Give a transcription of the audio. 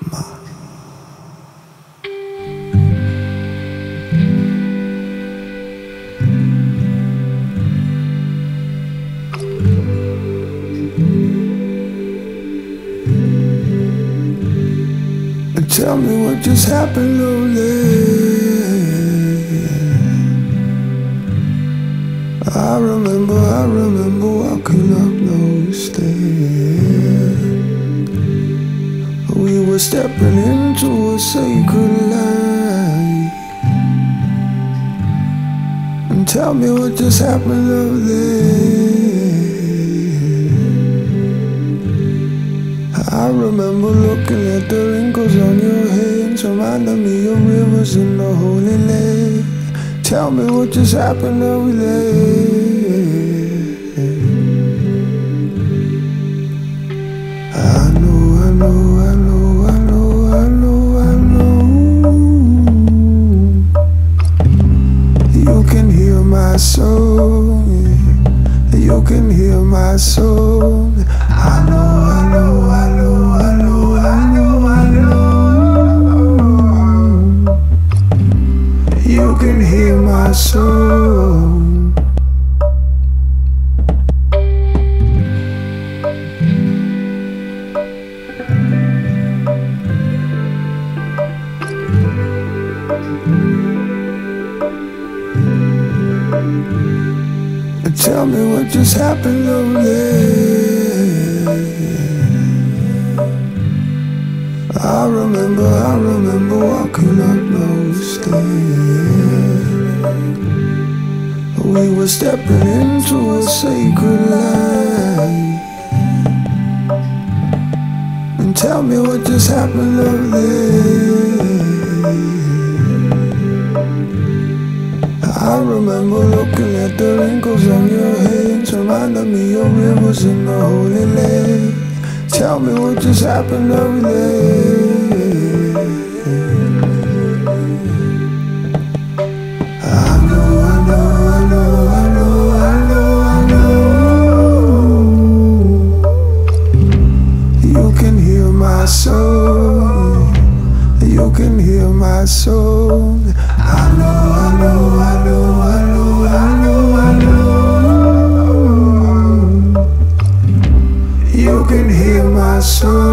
Tell me what just happened, lonely. I remember walking up those stairs. We were stepping into a sacred light. And tell me what just happened up there. I remember looking at the wrinkles on your hands, reminding me of rivers in the Holy Land. Tell me what just happened over there. I know. You can hear my soul, you can hear my soul. I know. You can hear my soul. Tell me what just happened over there. I remember walking up those stairs. We were stepping into a sacred light. And tell me what just happened up there. I remember looking at the wrinkles on your hands, reminding me of rivers in the Holy Land. Tell me what just happened over there. I know. You can hear my soul. You can hear my soul. I know. You can hear my soul.